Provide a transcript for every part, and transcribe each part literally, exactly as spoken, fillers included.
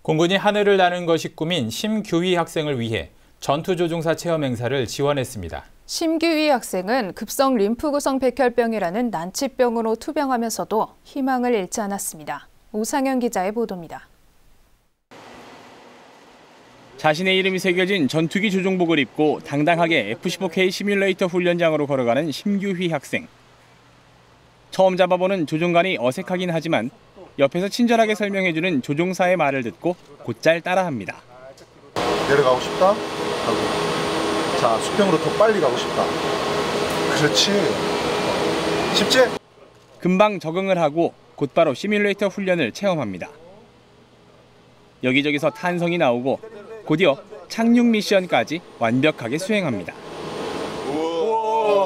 공군이 하늘을 나는 것이 꿈인 심규휘 학생을 위해 전투조종사 체험 행사를 지원했습니다. 심규휘 학생은 급성 림프구성 백혈병이라는 난치병으로 투병하면서도 희망을 잃지 않았습니다. 오상현 기자의 보도입니다. 자신의 이름이 새겨진 전투기 조종복을 입고 당당하게 에프 십오 케이 시뮬레이터 훈련장으로 걸어가는 심규휘 학생. 처음 잡아보는 조종관이 어색하긴 하지만 옆에서 친절하게 설명해주는 조종사의 말을 듣고 곧잘 따라합니다. 내려가고 싶다? 하고. 자, 수평으로 더 빨리 가고 싶다. 그렇지. 쉽지? 금방 적응을 하고 곧바로 시뮬레이터 훈련을 체험합니다. 여기저기서 탄성이 나오고 곧이어 착륙 미션까지 완벽하게 수행합니다. 우와.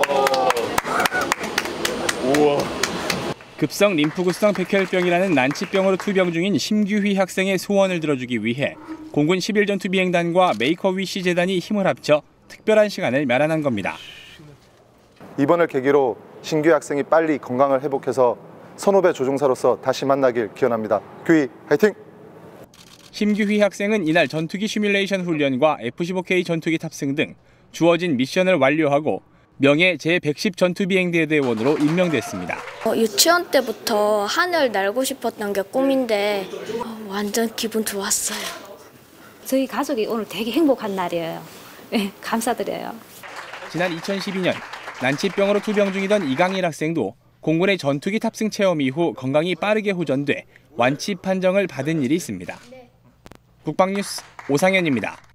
우와. 급성 림프구성 백혈병이라는 난치병으로 투병 중인 심규휘 학생의 소원을 들어주기 위해 공군 십일 전투 비행단과 메이커위시 재단이 힘을 합쳐 특별한 시간을 마련한 겁니다. 이번을 계기로 심규휘 학생이 빨리 건강을 회복해서 선후배 조종사로서 다시 만나길 기원합니다. 규휘 화이팅! 심규휘 학생은 이날 전투기 시뮬레이션 훈련과 에프 십오 케이 전투기 탑승 등 주어진 미션을 완료하고 명예 제백십 전투비행대대원으로 임명됐습니다. 어, 유치원 때부터 하늘 날고 싶었던 게 꿈인데 어, 완전 기분 좋았어요. 저희 가족이 오늘 되게 행복한 날이에요. 네, 감사드려요. 지난 이천십이 년 난치병으로 투병 중이던 이강일 학생도 공군의 전투기 탑승 체험 이후 건강이 빠르게 호전돼 완치 판정을 받은 일이 있습니다. 국방뉴스 오상현입니다.